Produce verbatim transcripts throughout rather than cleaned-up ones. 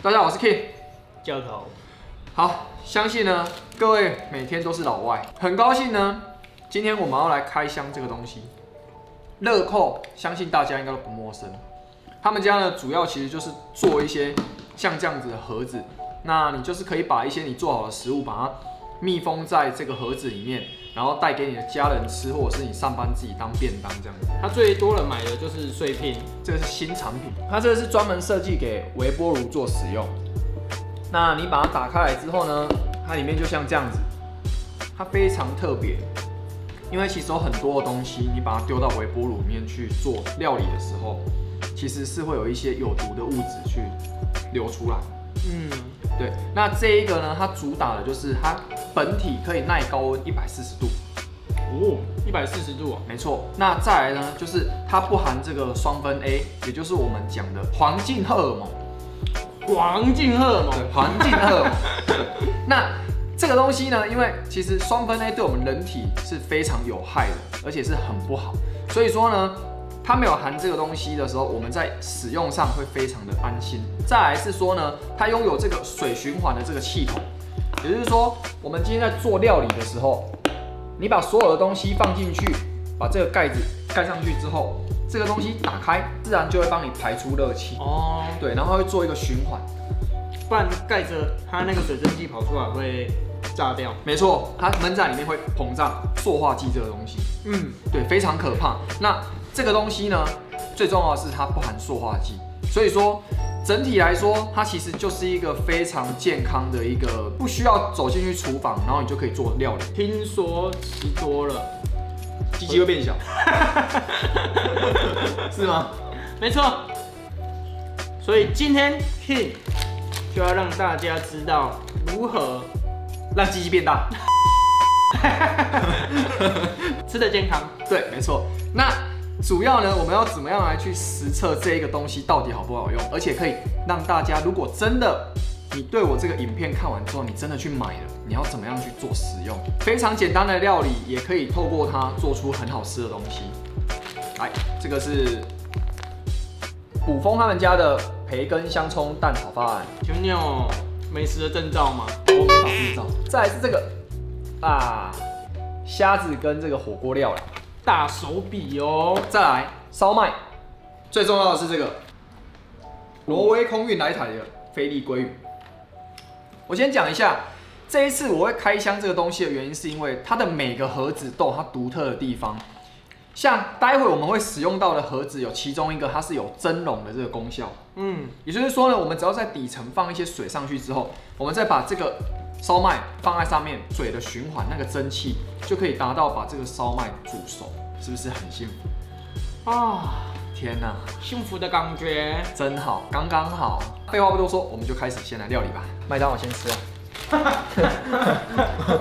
大家好，我是 King 教头。 好，相信呢各位每天都是老外，很高兴呢，今天我们要来开箱这个东西。乐扣，相信大家应该都不陌生。他们家呢主要其实就是做一些像这样子的盒子，那你就是可以把一些你做好的食物，把它密封在这个盒子里面，然后带给你的家人吃，或者是你上班自己当便当这样子。 它最多人买的就是碎片， 这个是新产品，它这个是专门设计给微波炉做使用。那你把它打开来之后呢，它里面就像这样子，它非常特别，因为其实有很多的东西，你把它丢到微波炉里面去做料理的时候，其实是会有一些有毒的物质去流出来。嗯，对。那这一个呢，它主打的就是它本体可以耐高温一百四十度。 哦，一百四十度啊， 没错。那再来呢，就是它不含这个双酚 A， 也就是我们讲的黄金荷尔蒙。 黄金荷尔蒙， 对，黄金荷尔蒙。那这个东西呢，因为其实双酚 A 对我们人体是非常有害的，而且是很不好。所以说呢，它没有含这个东西的时候，我们在使用上会非常的安心。再来是说呢，它拥有这个水循环的这个系统，也就是说，我们今天在做料理的时候，你把所有的东西放进去，把这个盖子盖上去之后，这个东西打开，自然就会帮你排出热气。哦，对，然后会做一个循环， 不然盖着它那个水蒸气跑出来会炸掉。 没错，它闷在里面会膨胀，塑化剂这个东西，嗯，对，非常可怕。那这个东西呢，最重要的是它不含塑化剂，所以说整体来说，它其实就是一个非常健康的一个，不需要走进去厨房，然后你就可以做料理。 听说吃多了， 鸡鸡会变小，是吗？ 没错。所以今天 King 就要让大家知道如何让鸡鸡变大， 吃得健康。 对，没错。那主要呢，我们要怎么样来去实测这一个东西到底好不好用，而且可以让大家，如果真的你对我这个影片看完之后，你真的去买了，你要怎么样去做使用？非常简单的料理，也可以透过它做出很好吃的东西。来，这个是卜蜂他们家的培根香葱蛋炒饭。 请问你有美食的证照吗？ 我没法证照。再来是这个啊，虾子跟这个火锅料啦。 大手笔哦！ 再来烧麦，最重要的是这个挪威空运来台的菲力鲑鱼。我先讲一下，这一次我会开箱这个东西的原因，是因为它的每个盒子都有它独特的地方。像待会我们会使用到的盒子，有其中一个它是有蒸笼的这个功效。嗯，也就是说呢，我们只要在底层放一些水上去之后，我们再把这个烧麦放在上面，水的循环，那个蒸汽就可以达到把这个烧麦煮熟，是不是很幸福啊？天哪， 幸福的感觉真好，刚刚好。废话不多说，我们就开始先来料理吧。麦当劳先吃啊。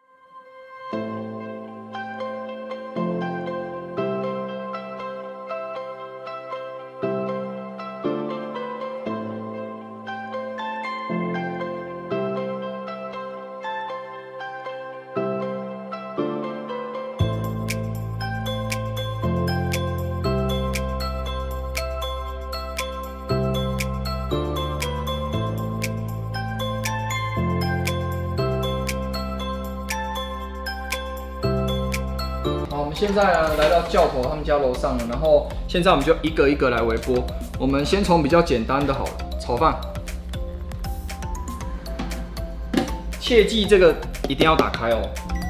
现在呢，来到教头他们家楼上了，然后现在我们就一个一个来微波。我们先从比较简单的好了，炒饭。切记这个一定要打开哦。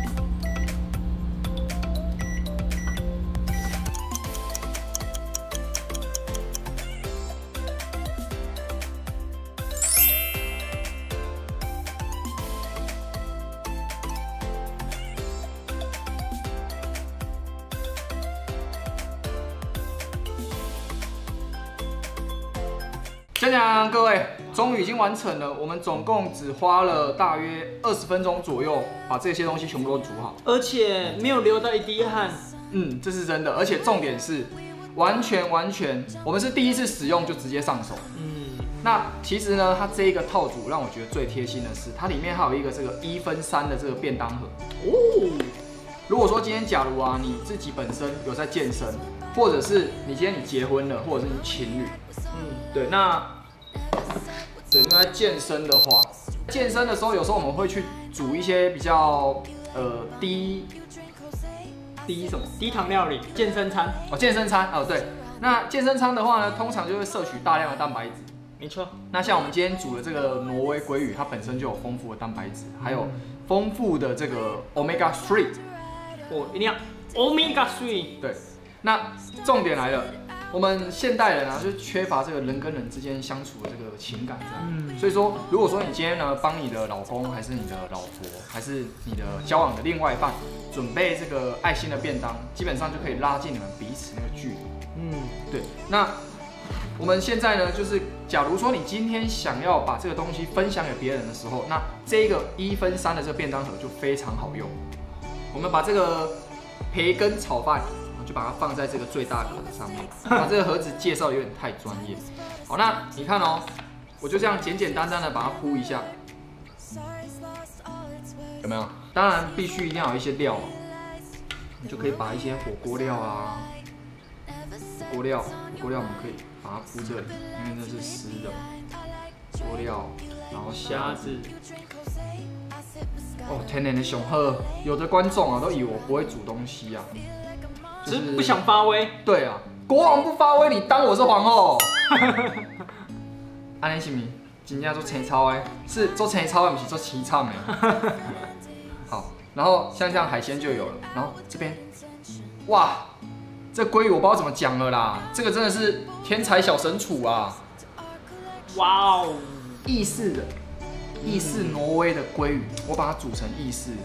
讲讲各位，终于已经完成了。我们总共只花了大约二十分钟左右，把这些东西全部都煮好， 而且没有流到一滴汗。 嗯，这是真的。而且重点是，完全完全，我们是第一次使用就直接上手。嗯，那其实呢，它这一个套组让我觉得最贴心的是，它里面还有一个这个一分三的这个便当盒。哦，如果说今天假如啊你自己本身有在健身，或者是你今天你结婚了，或者是你情侣，嗯，对，那对，因为在健身的话，健身的时候有时候我们会去煮一些比较呃低低什么低糖料理，健身餐哦，健身餐哦对。那健身餐的话呢，通常就会摄取大量的蛋白质。 没错。 那像我们今天煮的这个挪威鲑鱼，它本身就有丰富的蛋白质，还有丰富的这个 omega 三。 哦，一定要 omega 三。 对。那重点来了，我们现代人啊，就是缺乏这个人跟人之间相处的这个情感，这样。嗯。所以说，如果说你今天呢，帮你的老公，还是你的老婆，还是你的交往的另外一半，准备这个爱心的便当，基本上就可以拉近你们彼此那个距离。嗯，对。那我们现在呢，就是假如说你今天想要把这个东西分享给别人的时候，那这个一分三的这个便当盒就非常好用。我们把这个培根炒饭，就把它放在这个最大格的上面。把这个盒子介绍有点太专业。好，那你看哦，我就这样简简单单的把它铺一下，有没有？当然必须一定要有一些料，你就可以把一些火锅料啊。火锅料，火锅料我们可以把它铺这里，因为那是湿的。火锅料，然后虾子。哦，天然的熊鹤，有的观众啊都以为我不会煮东西啊， 只是不想发威。 对啊，国王不发威，你当我是皇后？安尼是咪？真正做青草的，是做青草的，不是做凄惨的。好，然后像这样海鲜就有了，然后这边，哇！这鲑鱼我不知道怎么讲了啦，这个真的是天才小神厨啊！ 哇哦， 意式的，意式挪威的鲑鱼，我把它煮成意式，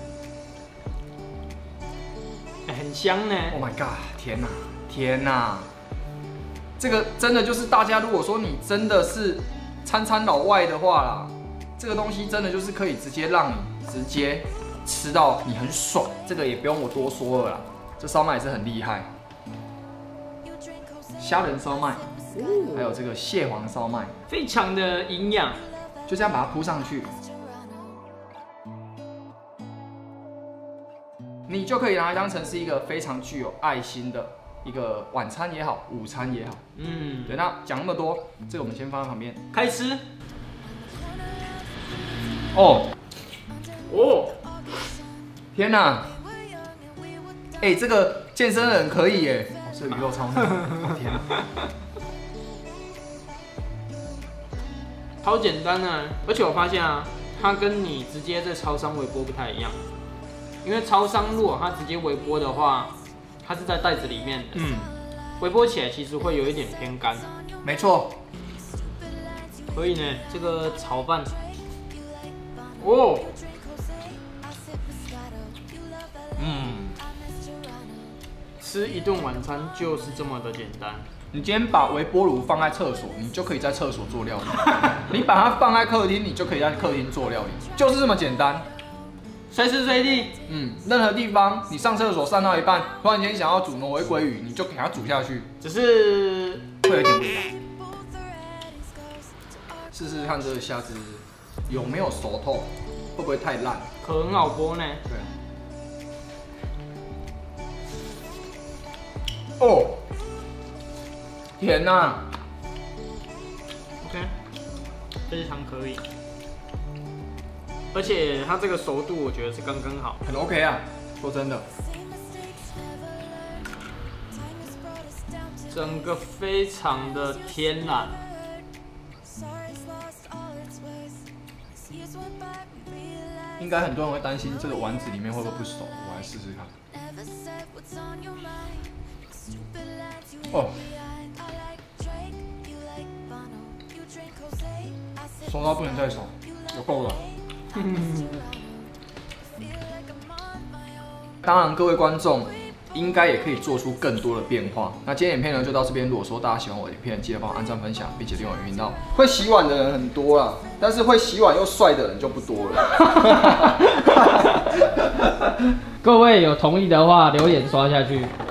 欸、很香呢。 Oh my god！ 天哪，天哪！这个真的就是大家如果说你真的是参参老外的话啦，这个东西真的就是可以直接让你直接吃到你很爽，这个也不用我多说了啦。这烧麦也是很厉害。虾仁烧麦，还有这个蟹黄烧麦， 非常的营养， 就这样把它铺上去，你就可以拿来当成是一个非常具有爱心的一个晚餐也好，午餐也好。嗯，对。那讲那么多，这个我们先放在旁边， 开吃。 哦，哦，天哪！哎、欸，这个健身的人可以耶。这鱼肉超嫩，天啊！ 超简单啊！而且我发现啊，它跟你直接在超商微波不太一样，因为超商如果它直接微波的话，它是在袋子里面的，嗯，微波起来其实会有一点偏干。 没错。 所以呢，这个炒饭，哦，嗯。吃一顿晚餐就是这么的简单。 你今天把微波炉放在厕所，你就可以在厕所做料理；你把它放在客厅，你就可以在客厅做料理，就是这么简单。 随时随地， 嗯，任何地方，你上厕所上到一半，突然间想要煮挪威鲑鱼，你就给它煮下去， 只是会有点味道。试试看这个虾子有没有熟透，会不会太烂？ 壳很好剥呢。 对。哦，甜呐、啊、 ，OK， 非常可以，而且它这个熟度我觉得是刚刚好， 很 OK 啊，说真的， 整个非常的天然。 应该很多人会担心这个丸子里面会不会不熟，我来试试看。哦，熟到不能再熟，有够了。当然，各位观众应该也可以做出更多的变化。那今天影片呢就到这边。如果说大家喜欢我的影片，记得帮我按赞、分享，并且订阅我的频道。会洗碗的人很多啦，但是会洗碗又帅的人就不多了。 各位有同意的话，留言刷下去。